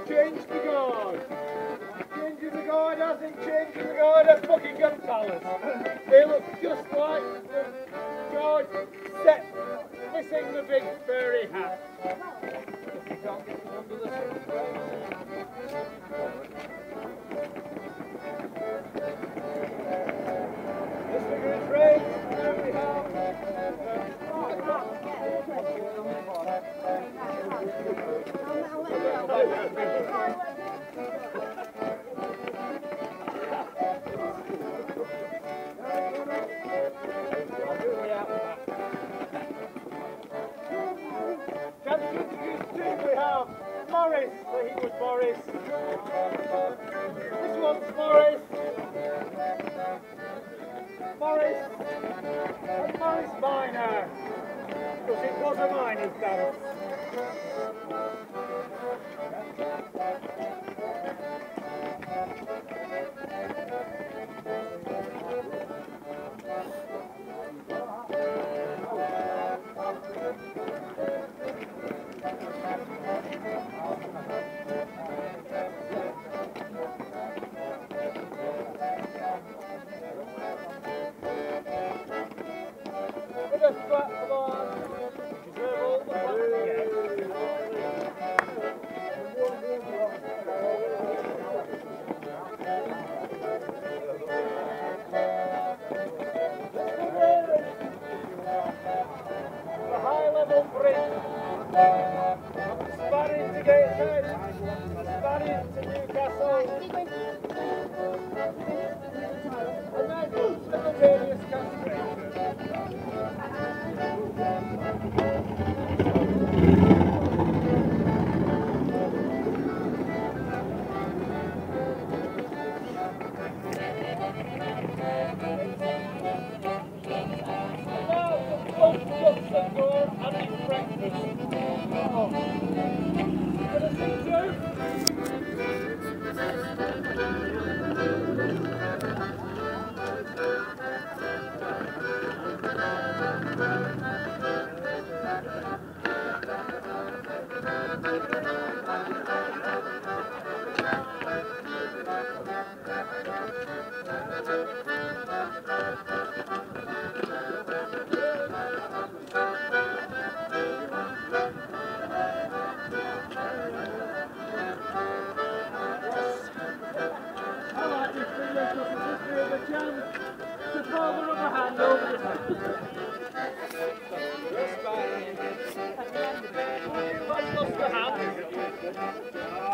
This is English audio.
Change the guard. Changing the guard hasn't changed the guard at Buckingham Palace. They look just like the guard set missing the big furry hat. If you can't get them under the this figure is raised. There we have. We have Morris, so he was Morris. This one's Morris. Morris. And Morris Minor. Because it was a miner's dance. Sparring to Gateshead, sparring to Newcastle, and then simultaneous castration. To throw the rubber hand over the head. Let's lost the hand.